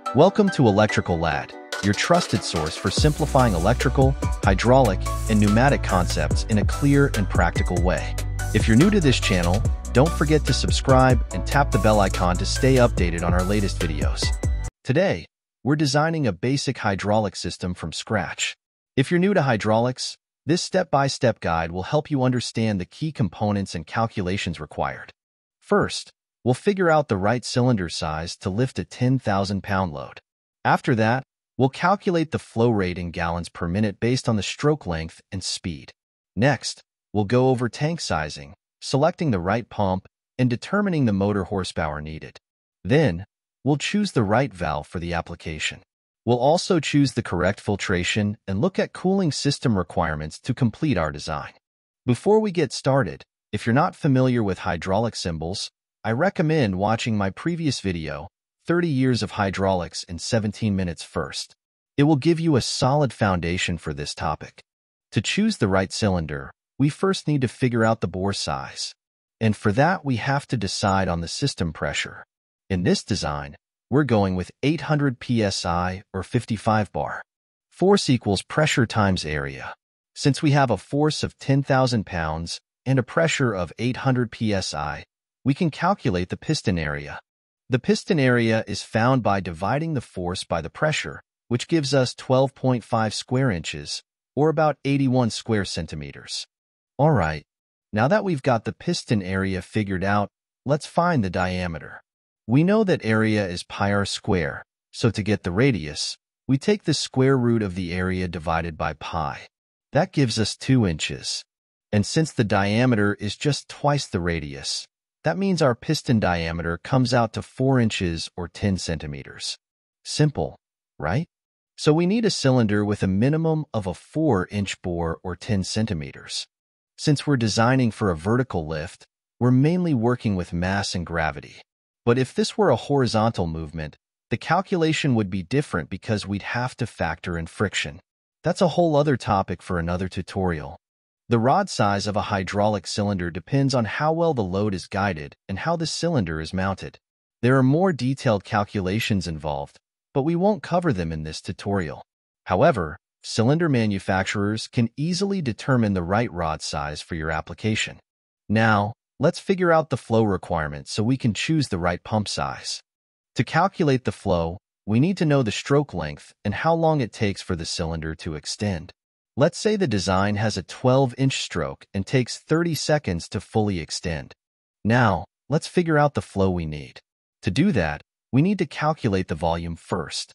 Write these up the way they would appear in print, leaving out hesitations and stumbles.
Welcome to Electrical Lad, your trusted source for simplifying electrical, hydraulic, and pneumatic concepts in a clear and practical way. If you're new to this channel, don't forget to subscribe and tap the bell icon to stay updated on our latest videos. Today, we're designing a basic hydraulic system from scratch. If you're new to hydraulics, this step-by-step guide will help you understand the key components and calculations required. First, we'll figure out the right cylinder size to lift a 10,000-pound load. After that, we'll calculate the flow rate in gallons per minute based on the stroke length and speed. Next, we'll go over tank sizing, selecting the right pump, and determining the motor horsepower needed. Then, we'll choose the right valve for the application. We'll also choose the correct filtration and look at cooling system requirements to complete our design. Before we get started, if you're not familiar with hydraulic symbols, I recommend watching my previous video, 30 Years of Hydraulics in 17 Minutes first. It will give you a solid foundation for this topic. To choose the right cylinder, we first need to figure out the bore size. And for that, we have to decide on the system pressure. In this design, we're going with 800 psi or 55 bar. Force equals pressure times area. Since we have a force of 10,000 pounds and a pressure of 800 psi, we can calculate the piston area. The piston area is found by dividing the force by the pressure, which gives us 12.5 square inches, or about 81 square centimeters. All right, now that we've got the piston area figured out, let's find the diameter. We know that area is pi r square, so to get the radius, we take the square root of the area divided by pi. That gives us 2 inches. And since the diameter is just twice the radius, that means our piston diameter comes out to 4 inches or 10 centimeters. Simple, right? So we need a cylinder with a minimum of a 4-inch bore or 10 centimeters. Since we're designing for a vertical lift, we're mainly working with mass and gravity. But if this were a horizontal movement, the calculation would be different because we'd have to factor in friction. That's a whole other topic for another tutorial. The rod size of a hydraulic cylinder depends on how well the load is guided and how the cylinder is mounted. There are more detailed calculations involved, but we won't cover them in this tutorial. However, cylinder manufacturers can easily determine the right rod size for your application. Now, let's figure out the flow requirements so we can choose the right pump size. To calculate the flow, we need to know the stroke length and how long it takes for the cylinder to extend. Let's say the design has a 12-inch stroke and takes 30 seconds to fully extend. Now, let's figure out the flow we need. To do that, we need to calculate the volume first.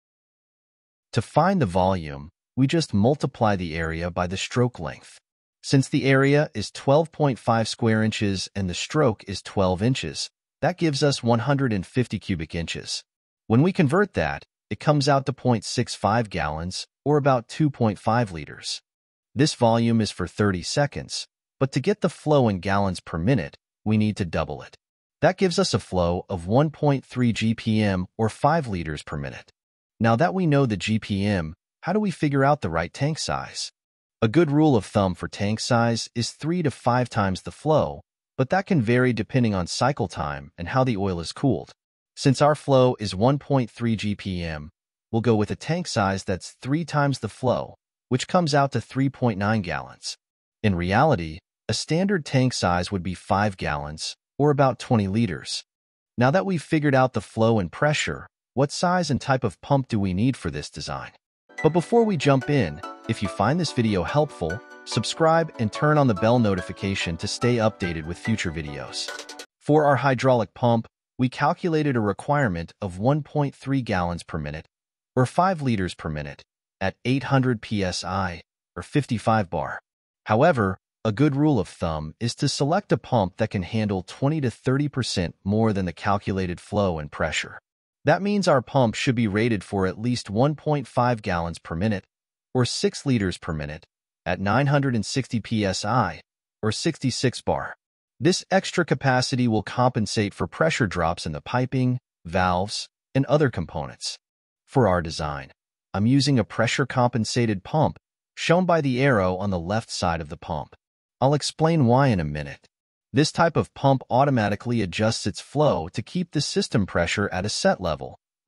To find the volume, we just multiply the area by the stroke length. Since the area is 12.5 square inches and the stroke is 12 inches, that gives us 150 cubic inches. When we convert that, it comes out to 0.65 gallons, or about 2.5 liters. This volume is for 30 seconds, but to get the flow in gallons per minute, we need to double it. That gives us a flow of 1.3 GPM, or 5 liters per minute. Now that we know the GPM, how do we figure out the right tank size? A good rule of thumb for tank size is 3 to 5 times the flow, but that can vary depending on cycle time and how the oil is cooled. Since our flow is 1.3 GPM, we'll go with a tank size that's 3 times the flow, which comes out to 3.9 gallons. In reality, a standard tank size would be 5 gallons, or about 20 liters. Now that we've figured out the flow and pressure, what size and type of pump do we need for this design? But before we jump in, if you find this video helpful, subscribe and turn on the bell notification to stay updated with future videos. For our hydraulic pump, we calculated a requirement of 1.3 gallons per minute, or 5 liters per minute, at 800 psi, or 55 bar. However, a good rule of thumb is to select a pump that can handle 20 to 30% more than the calculated flow and pressure. That means our pump should be rated for at least 1.5 gallons per minute, or 6 liters per minute, at 960 psi, or 66 bar. This extra capacity will compensate for pressure drops in the piping, valves, and other components. For our design, I'm using a pressure-compensated pump, shown by the arrow on the left side of the pump. I'll explain why in a minute. This type of pump automatically adjusts its flow to keep the system pressure at a set level,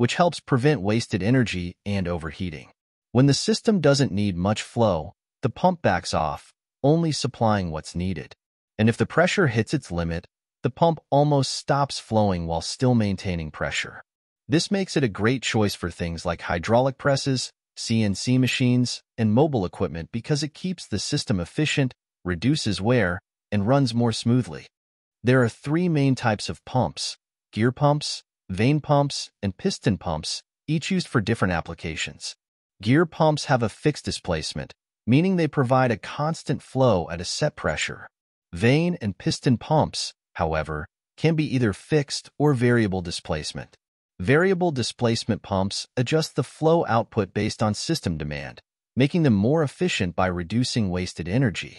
which helps prevent wasted energy and overheating. When the system doesn't need much flow, the pump backs off, only supplying what's needed. And if the pressure hits its limit, the pump almost stops flowing while still maintaining pressure. This makes it a great choice for things like hydraulic presses, CNC machines, and mobile equipment because it keeps the system efficient, reduces wear, and runs more smoothly. There are three main types of pumps: gear pumps, vane pumps, and piston pumps, each used for different applications. Gear pumps have a fixed displacement, meaning they provide a constant flow at a set pressure. Vane and piston pumps, however, can be either fixed or variable displacement. Variable displacement pumps adjust the flow output based on system demand, making them more efficient by reducing wasted energy.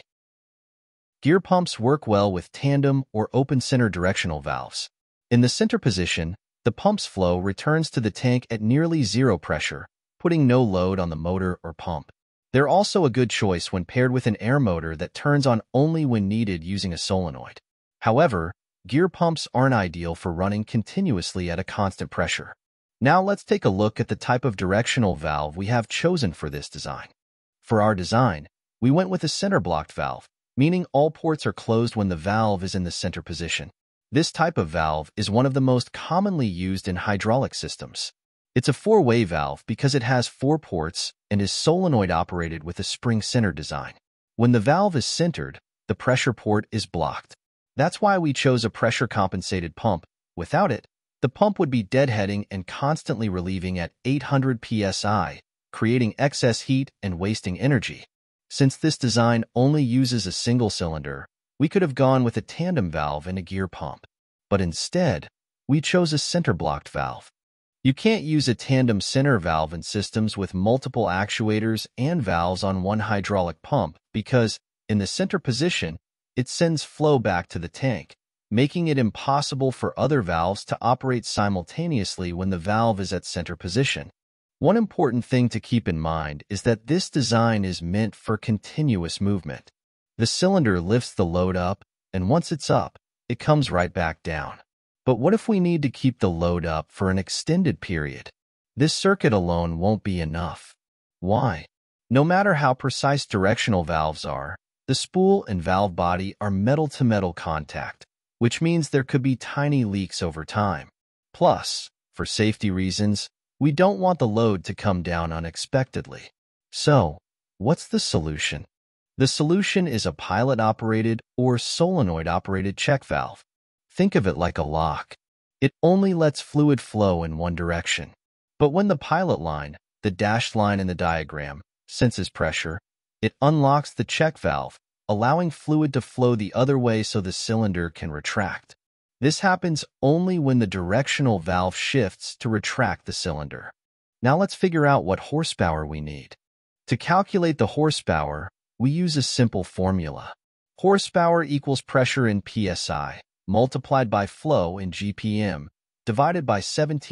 Gear pumps work well with tandem or open-center directional valves. In the center position, the pump's flow returns to the tank at nearly zero pressure, putting no load on the motor or pump. They're also a good choice when paired with an air motor that turns on only when needed using a solenoid. However, gear pumps aren't ideal for running continuously at a constant pressure. Now let's take a look at the type of directional valve we have chosen for this design. For our design, we went with a center-blocked valve, meaning all ports are closed when the valve is in the center position. This type of valve is one of the most commonly used in hydraulic systems. It's a four-way valve because it has 4 ports and is solenoid-operated with a spring-center design. When the valve is centered, the pressure port is blocked. That's why we chose a pressure-compensated pump. Without it, the pump would be deadheading and constantly relieving at 800 psi, creating excess heat and wasting energy. Since this design only uses a single cylinder, we could have gone with a tandem valve and a gear pump. But instead, we chose a center-blocked valve. You can't use a tandem center valve in systems with multiple actuators and valves on one hydraulic pump because, in the center position, it sends flow back to the tank, making it impossible for other valves to operate simultaneously when the valve is at center position. One important thing to keep in mind is that this design is meant for continuous movement. The cylinder lifts the load up, and once it's up, it comes right back down. But what if we need to keep the load up for an extended period? This circuit alone won't be enough. Why? No matter how precise directional valves are, the spool and valve body are metal-to-metal contact, which means there could be tiny leaks over time. Plus, for safety reasons, we don't want the load to come down unexpectedly. So, what's the solution? The solution is a pilot-operated or solenoid-operated check valve. Think of it like a lock. It only lets fluid flow in one direction. But when the pilot line, the dashed line in the diagram, senses pressure, it unlocks the check valve, allowing fluid to flow the other way so the cylinder can retract. This happens only when the directional valve shifts to retract the cylinder. Now let's figure out what horsepower we need. To calculate the horsepower, we use a simple formula. Horsepower equals pressure in PSI, multiplied by flow in GPM, divided by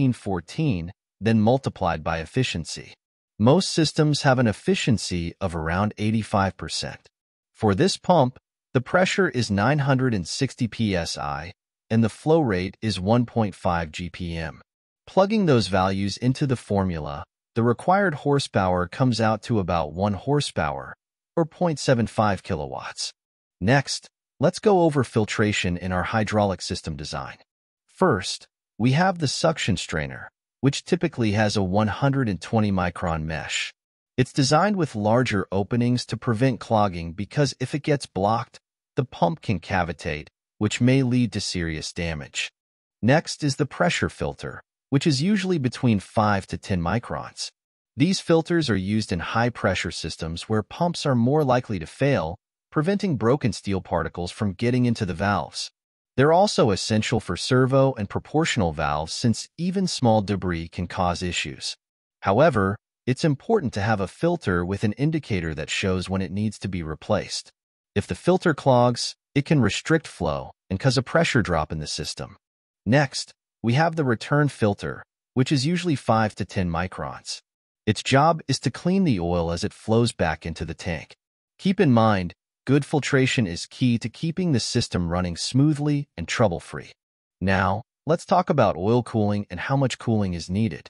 1714, then multiplied by efficiency. Most systems have an efficiency of around 85%. For this pump, the pressure is 960 psi, and the flow rate is 1.5 GPM. Plugging those values into the formula, the required horsepower comes out to about 1 horsepower, or 0.75 kilowatts. Next, let's go over filtration in our hydraulic system design. First, we have the suction strainer, which typically has a 120 micron mesh. It's designed with larger openings to prevent clogging because if it gets blocked, the pump can cavitate, which may lead to serious damage. Next is the pressure filter, which is usually between 5 to 10 microns. These filters are used in high-pressure systems where pumps are more likely to fail, preventing broken steel particles from getting into the valves. They're also essential for servo and proportional valves since even small debris can cause issues. However, it's important to have a filter with an indicator that shows when it needs to be replaced. If the filter clogs, it can restrict flow and cause a pressure drop in the system. Next, we have the return filter, which is usually 5 to 10 microns. Its job is to clean the oil as it flows back into the tank. Keep in mind, good filtration is key to keeping the system running smoothly and trouble-free. Now, let's talk about oil cooling and how much cooling is needed.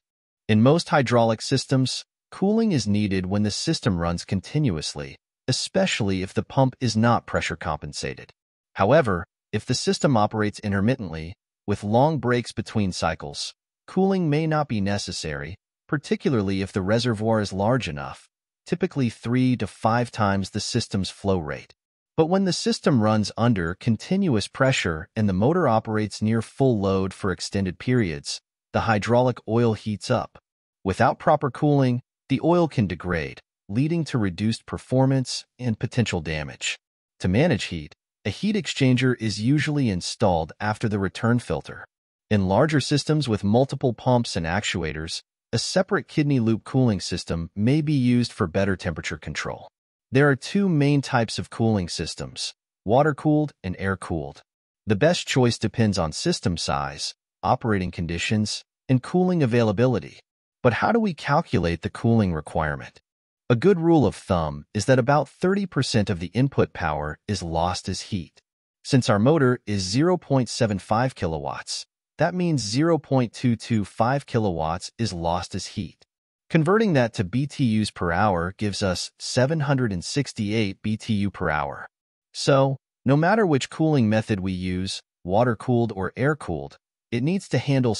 In most hydraulic systems, cooling is needed when the system runs continuously, especially if the pump is not pressure compensated. However, if the system operates intermittently, with long breaks between cycles, cooling may not be necessary, particularly if the reservoir is large enough, typically 3 to 5 times the system's flow rate. But when the system runs under continuous pressure and the motor operates near full load for extended periods, the hydraulic oil heats up. Without proper cooling, the oil can degrade, leading to reduced performance and potential damage. To manage heat, a heat exchanger is usually installed after the return filter. In larger systems with multiple pumps and actuators, a separate kidney loop cooling system may be used for better temperature control. There are two main types of cooling systems, water-cooled and air-cooled. The best choice depends on system size, operating conditions, and cooling availability. But how do we calculate the cooling requirement? A good rule of thumb is that about 30% of the input power is lost as heat. Since our motor is 0.75 kilowatts, that means 0.225 kilowatts is lost as heat. Converting that to BTUs per hour gives us 768 BTU per hour. So, no matter which cooling method we use, water-cooled or air-cooled, it needs to handle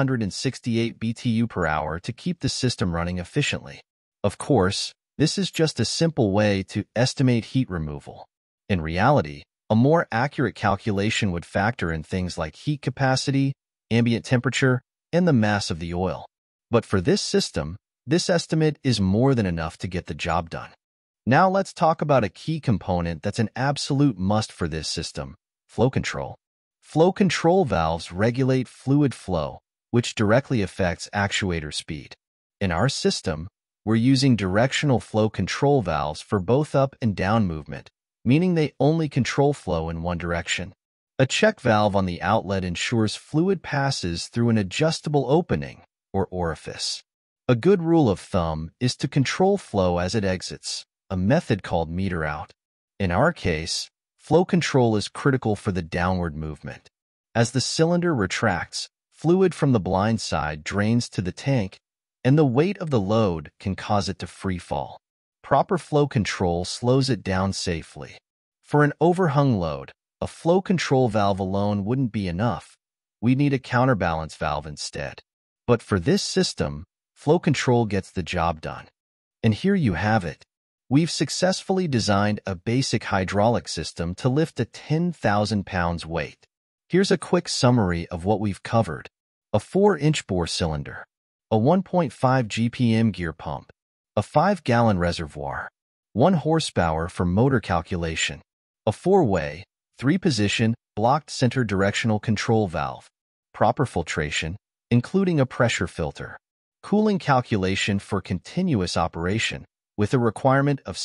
768 BTU per hour to keep the system running efficiently. Of course, this is just a simple way to estimate heat removal. In reality, a more accurate calculation would factor in things like heat capacity, ambient temperature, and the mass of the oil. But for this system, this estimate is more than enough to get the job done. Now let's talk about a key component that's an absolute must for this system: flow control. Flow control valves regulate fluid flow, which directly affects actuator speed. In our system, we're using directional flow control valves for both up and down movement, meaning they only control flow in one direction. A check valve on the outlet ensures fluid passes through an adjustable opening, or orifice. A good rule of thumb is to control flow as it exits, a method called meter out. In our case, flow control is critical for the downward movement. As the cylinder retracts, fluid from the blind side drains to the tank, and the weight of the load can cause it to free fall. Proper flow control slows it down safely. For an overhung load, a flow control valve alone wouldn't be enough. We'd need a counterbalance valve instead. But for this system, flow control gets the job done. And here you have it. We've successfully designed a basic hydraulic system to lift a 10,000 pounds weight. Here's a quick summary of what we've covered. A 4-inch bore cylinder, a 1.5 GPM gear pump, a 5-gallon reservoir, 1 horsepower for motor calculation, a 4-way, 3-position, blocked center directional control valve, proper filtration, including a pressure filter, cooling calculation for continuous operation, with a requirement of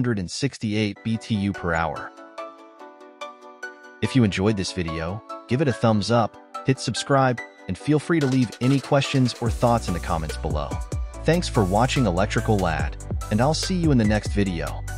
768 BTU per hour. If you enjoyed this video, give it a thumbs up, hit subscribe, and feel free to leave any questions or thoughts in the comments below. Thanks for watching Electrical Lad, and I'll see you in the next video.